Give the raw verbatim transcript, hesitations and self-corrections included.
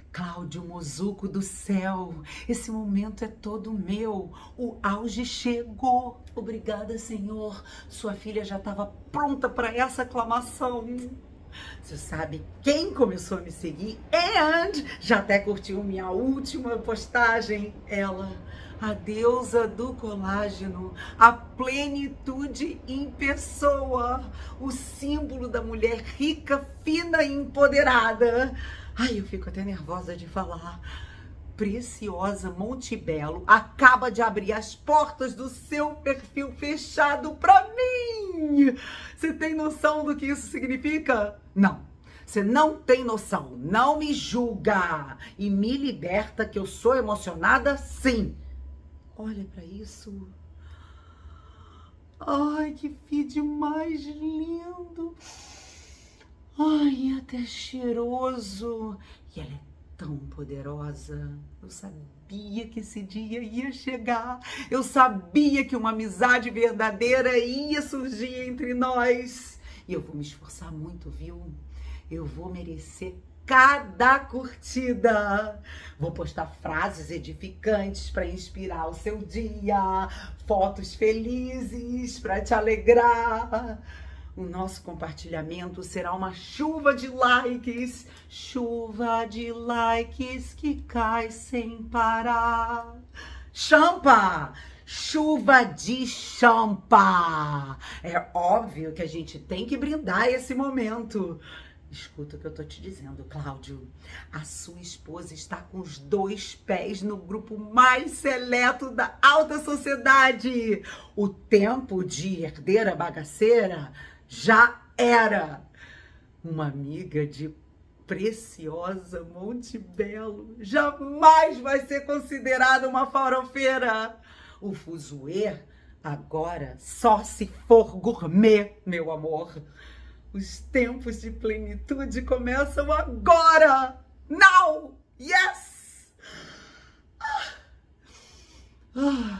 Cláudio Mozuco do céu, esse momento é todo meu, o auge chegou. Obrigada, Senhor, sua filha já estava pronta para essa aclamação. Você sabe quem começou a me seguir? And já até curtiu minha última postagem, ela, a deusa do colágeno, a plenitude em pessoa, o símbolo da mulher rica, fina e empoderada. Ai, eu fico até nervosa de falar. Preciosa Montebello acaba de abrir as portas do seu perfil fechado para mim. Você tem noção do que isso significa? Não. Você não tem noção. Não me julga e me liberta, que eu sou emocionada, sim. Olha para isso. Ai, que feed mais lindo. Ai, até cheiroso. E ela é tão poderosa. Eu sabia que esse dia ia chegar. Eu sabia que uma amizade verdadeira ia surgir entre nós. E eu vou me esforçar muito, viu? Eu vou merecer cada curtida. Vou postar frases edificantes para inspirar o seu dia, fotos felizes para te alegrar. O nosso compartilhamento será uma chuva de likes, chuva de likes que cai sem parar. Champa! Chuva de champa! É óbvio que a gente tem que brindar esse momento. Escuta o que eu tô te dizendo, Cláudio. A sua esposa está com os dois pés no grupo mais seleto da alta sociedade. O tempo de herdeira bagaceira já era. Uma amiga de Preciosa Montebello jamais vai ser considerada uma farofeira. O fuzuê agora só se for gourmet, meu amor. Os tempos de plenitude começam agora! Now! Yes! Ah. Ah.